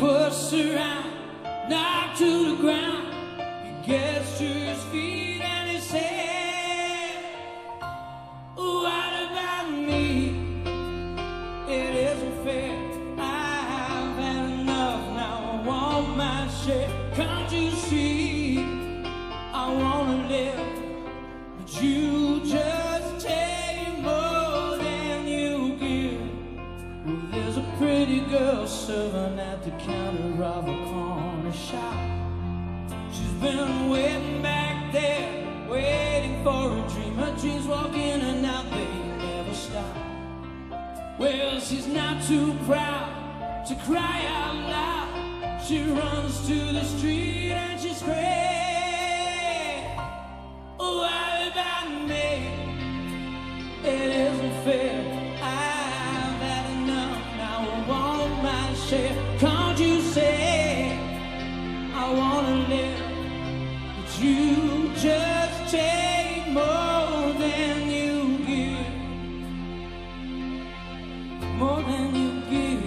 pushed around, knocked to the ground. He gets to his feet and he said, what about me? It isn't fair. I've had enough, now I want my share. Can't you see? I wanna live, but you just take more than you give. Well, there's a pretty girl serving at the counter of a corner shop. She's been waiting back there, waiting for a dream. Her dreams walk in and out, they never stop. Well, she's not too proud to cry out loud. She runs to the street and she screams, what about me? It isn't fair. I've had enough, now I want my share. Can't you say I wanna live, but you just take more than you give, more than you give.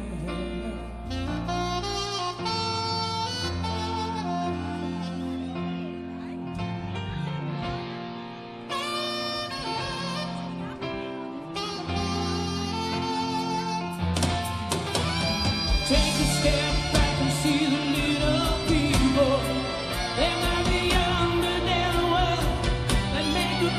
Take a step back and see the little people. They might be younger than the world that make the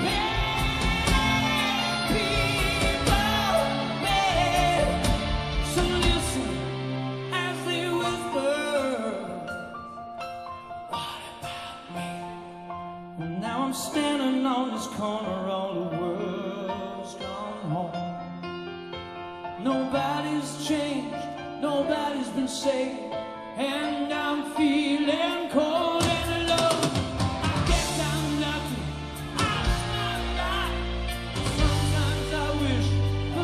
bad people bad. So listen as they whisper, what about me? Well, now I'm standing on this corner, all the world's gone home. Nobody's changed, nobody's been saved, and I'm feeling cold and alone. I guess I'm lucky, I'm not alive. Sometimes I wish for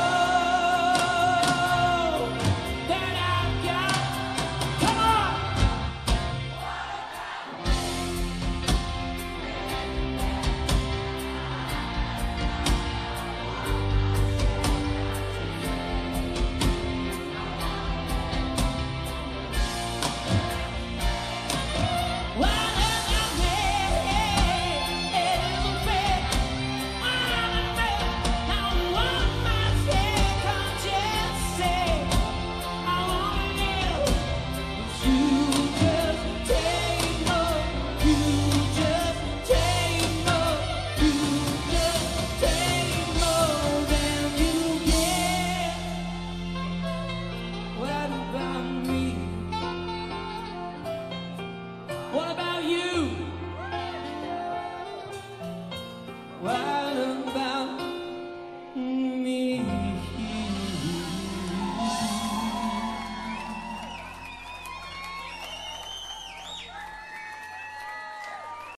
more than I've got. Come on! What about you? What